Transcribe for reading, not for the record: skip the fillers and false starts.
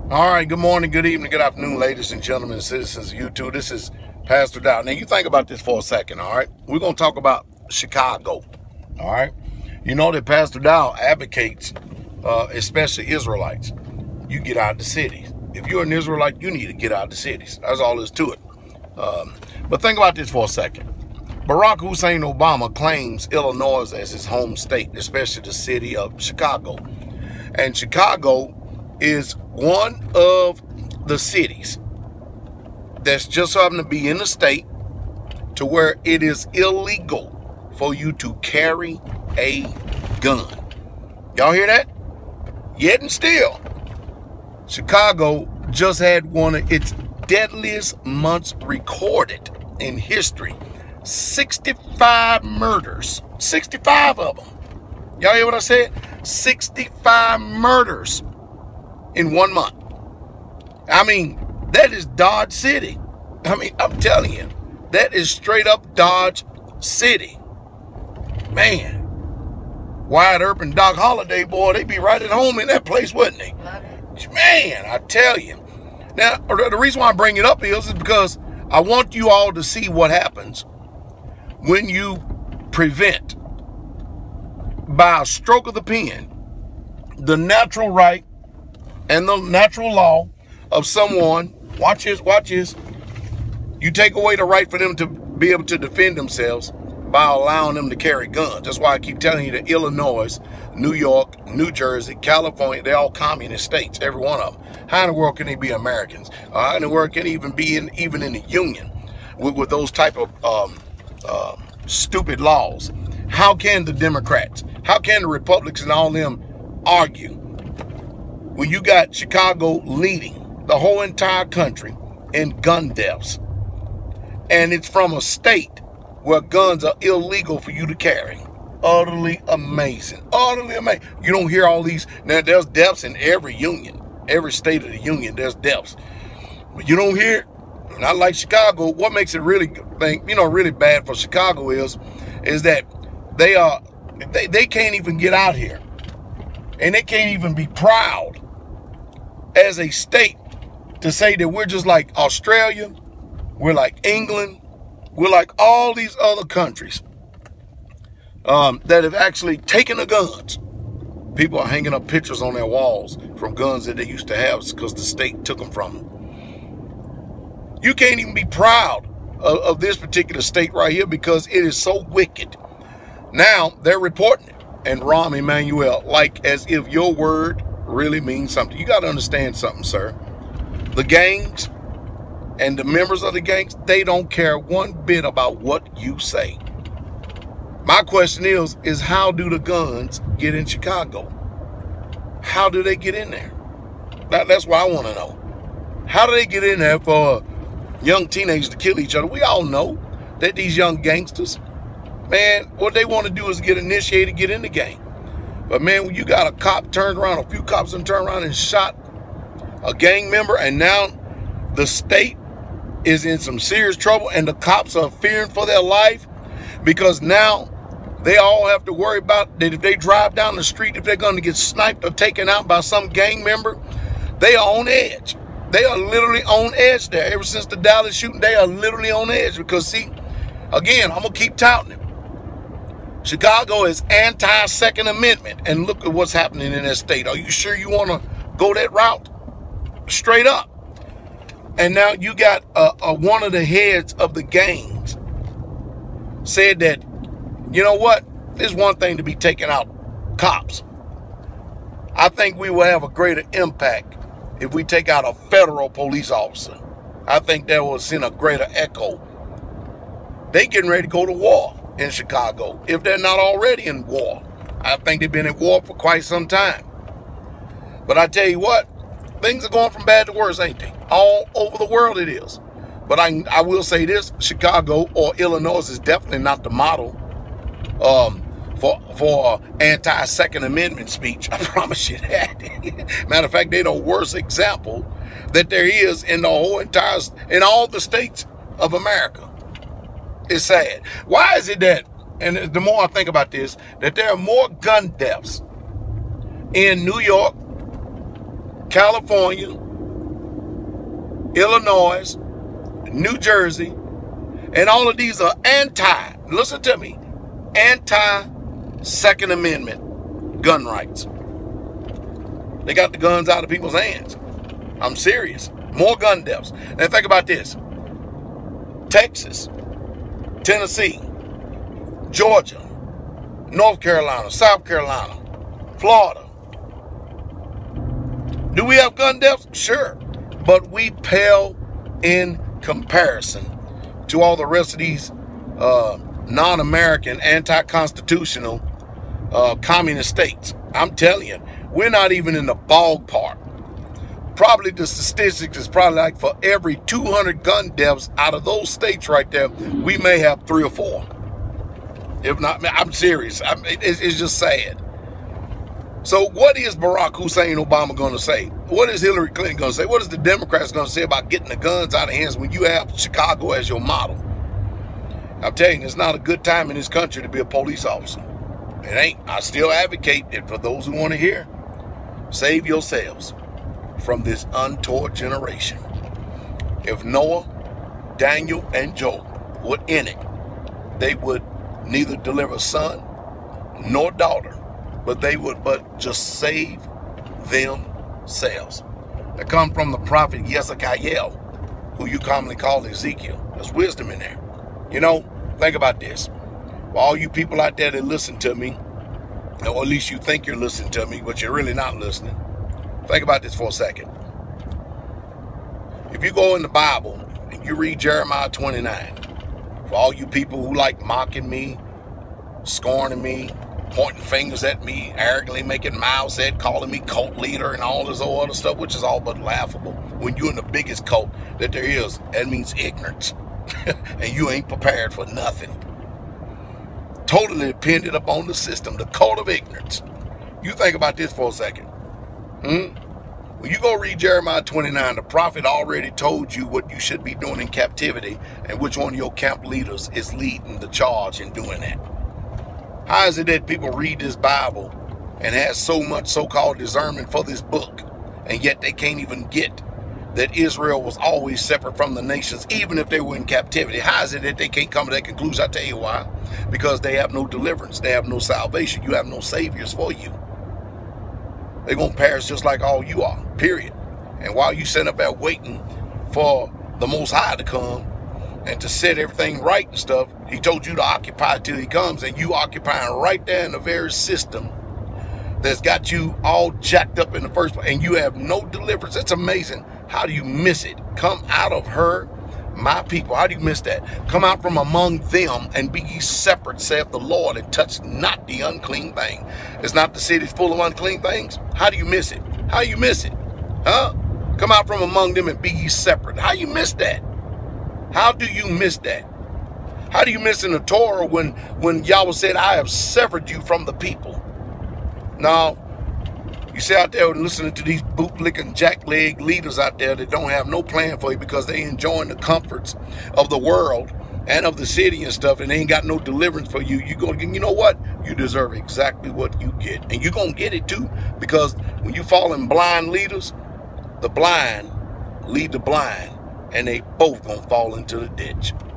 All right, good morning, good evening, good afternoon, ladies and gentlemen, citizens of YouTube. This is Pastor Dow. Now, you think about this for a second, all right? We're going to talk about Chicago, all right? You know that Pastor Dow advocates, especially Israelites, you get out of the cities. If you're an Israelite, you need to get out of the cities. That's all there's to it. But think about this for a second. Barack Hussein Obama claims Illinois as his home state, especially the city of Chicago. And Chicago is one of the cities that's just happened to be in the state to where it is illegal for you to carry a gun. Y'all hear that? Yet and still, Chicago just had one of its deadliest months recorded in history. 65 murders. 65 of them. Y'all hear what I said? 65 murders in 1 month. I mean, that is Dodge City. I mean, I'm telling you, that is straight up Dodge City. Man, Wyatt Earp and Doc Holliday, boy, they'd be right at home in that place, wouldn't they? Man, I tell you. Now, the reason why I bring it up is because I want you all to see what happens when you prevent, by a stroke of the pen, the natural right and the natural law of someone. Watch this. You take away the right for them to be able to defend themselves by allowing them to carry guns. That's why I keep telling you that Illinois, New York, New Jersey, California, they're all communist states, every one of them. How in the world can they be Americans? How in the world can they even be even in the union with those type of stupid laws? How can the Democrats, how can the Republicans and all them argue when you got Chicago leading the whole entire country in gun deaths? And it's from a state where guns are illegal for you to carry. Utterly amazing. Utterly amazing. You don't hear all these. Now, there's deaths in every union. Every state of the union, there's deaths. But you don't hear it. Not like Chicago. What makes it really bad for Chicago is that they can't even get out here. And they can't even be proud as a state to say that we're just like Australia, we're like England, we're like all these other countries that have actually taken the guns. People are hanging up pictures on their walls from guns that they used to have because the state took them from them. You can't even be proud of this particular state right here because it is so wicked. Now they're reporting it. And Rahm Emanuel, like as if your word really means something. You got to understand something, sir. The gangs and the members of the gangs, they don't care one bit about what you say. My question is how do the guns get in Chicago? How do they get in there? That's what I want to know. How do they get in there for young teenagers to kill each other? We all know that these young gangsters, man, what they want to do is get initiated, get in the game. But man, when you got a cop turned around, a few cops and turned around and shot a gang member, and now the state is in some serious trouble and the cops are fearing for their life because now they all have to worry about that if they drive down the street, if they're going to get sniped or taken out by some gang member, they are on edge. They are literally on edge there. Ever since the Dallas shooting, they are literally on edge because, see, again, I'm going to keep touting it. Chicago is anti-Second Amendment, and look at what's happening in that state. Are you sure you want to go that route? Straight up. And now you got one of the heads of the gangs said that, you know what? There's one thing to be taking out cops. I think we will have a greater impact if we take out a federal police officer. I think that will send a greater echo. They getting ready to go to war in Chicago, if they're not already in war. I think they've been in war for quite some time. But I tell you what, things are going from bad to worse, ain't they? All over the world it is. But I will say this, Chicago or Illinois is definitely not the model for anti-Second Amendment speech. I promise you that. Matter of fact, they're the worst example that there is in the whole in all the states of America. It's sad. Why is it that, and the more I think about this, that there are more gun deaths in New York, California, Illinois, New Jersey, and all of these are listen to me, anti-Second Amendment gun rights. They got the guns out of people's hands. I'm serious. More gun deaths. Now think about this. Texas, Tennessee, Georgia, North Carolina, South Carolina, Florida. Do we have gun deaths? Sure. But we pale in comparison to all the rest of these non-American, anti-constitutional communist states. I'm telling you, we're not even in the ballpark. Probably the statistics is probably like for every 200 gun deaths out of those states right there, we may have 3 or 4. If not, I'm serious. It's just sad. So what is Barack Hussein Obama going to say? What is Hillary Clinton going to say? What is the Democrats going to say about getting the guns out of hands when you have Chicago as your model? I'm telling you, it's not a good time in this country to be a police officer. It ain't. I still advocate it for those who want to hear. Save yourselves from this untoward generation. If Noah, Daniel, and Job were in it, they would neither deliver son nor daughter, but they would just save themselves. That come from the prophet Hezekiah, who you commonly call Ezekiel. There's wisdom in there. You know, think about this. For all you people out there that listen to me, or at least you think you're listening to me, but you're really not listening. Think about this for a second. If you go in the Bible and you read Jeremiah 29, for all you people who like mocking me, scorning me, pointing fingers at me, arrogantly making mouths at, calling me cult leader and all this other stuff, which is all but laughable. When you're in the biggest cult that there is, that means ignorance. And you ain't prepared for nothing. Totally dependent upon the system, the cult of ignorance. You think about this for a second. When you go read Jeremiah 29, the prophet already told you what you should be doing in captivity and which one of your camp leaders is leading the charge in doing that. How is it that people read this Bible and has so much so-called discernment for this book, and yet they can't even get that Israel was always separate from the nations, even if they were in captivity? How is it that they can't come to that conclusion? I'll tell you why. Because they have no deliverance. They have no salvation. You have no saviors for you. They're going to perish just like all you are, period. And while you sit up there waiting for the Most High to come and to set everything right and stuff, he told you to occupy till he comes, and you occupying right there in the very system that's got you all jacked up in the first place, and you have no deliverance. It's amazing. How do you miss it? Come out of her, my people. How do you miss that? Come out from among them and be ye separate, saith the Lord, and touch not the unclean thing. It's not the city full of unclean things? How do you miss it? How you miss it? Huh? Come out from among them and be ye separate. How you miss that? How do you miss that? How do you miss in the Torah when Yahweh said, I have severed you from the people? Now, you sit out there and listening to these bootlicking jackleg leaders out there that don't have no plan for you because they enjoying the comforts of the world and of the city and stuff, and they ain't got no deliverance for you. You know what? You deserve exactly what you get. And you're going to get it too, because when you fall in blind leaders, the blind lead the blind, and they both going to fall into the ditch.